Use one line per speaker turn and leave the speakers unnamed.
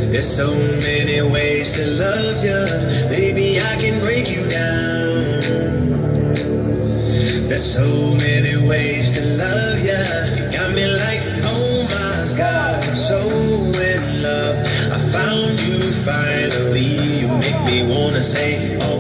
There's so many ways to love you. Maybe I can break you down. There's so many ways to love you. You got me like, oh my God, I'm so in love. I found you finally. You make me wanna say, oh